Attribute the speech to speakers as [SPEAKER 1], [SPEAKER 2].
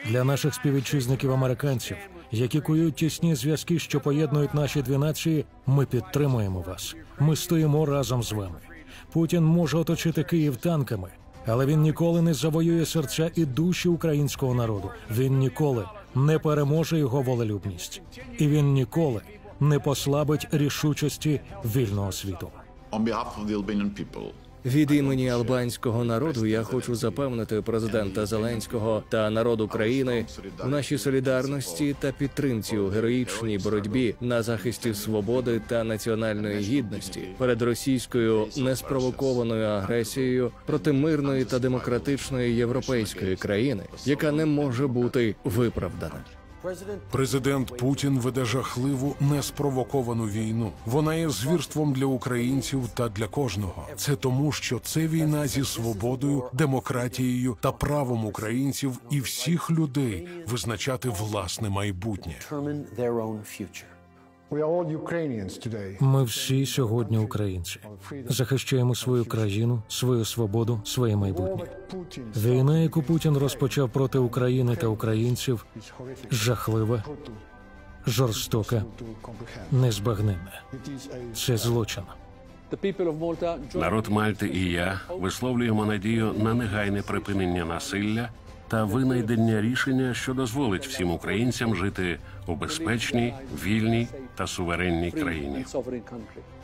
[SPEAKER 1] Для наших співвітчизників-американців, які кують тісні зв'язки, що поєднують наші дві нації, ми підтримуємо вас. Ми стоїмо разом з вами. Путін може оточити Київ танками, але він ніколи не завоює серця і душі українського народу. Він ніколи не переможе його волелюбність. І він ніколи не послабить рішучості вільного світу.
[SPEAKER 2] Від імені албанського народу я хочу запевнити президента Зеленського та народ України у нашій солідарності та підтримці у героїчній боротьбі на захисті свободи та національної гідності перед російською неспровокованою агресією проти мирної та демократичної європейської країни, яка не може бути виправдана.
[SPEAKER 3] Президент Путін веде жахливу, неспровоковану війну. Вона є звірством для українців та для кожного. Це тому, що це війна зі свободою, демократією та правом українців і всіх людей визначати власне майбутнє.
[SPEAKER 1] Ми всі сьогодні українці. Захищаємо свою країну, свою свободу, своє майбутнє. Війна, яку Путін розпочав проти України та українців, жахлива, жорстока, незбагненна. Це злочин.
[SPEAKER 4] Народ Мальти і я висловлюємо надію на негайне припинення насилля та винайдення рішення, що дозволить всім українцям жити у безпечній, вільній та суверенній країні.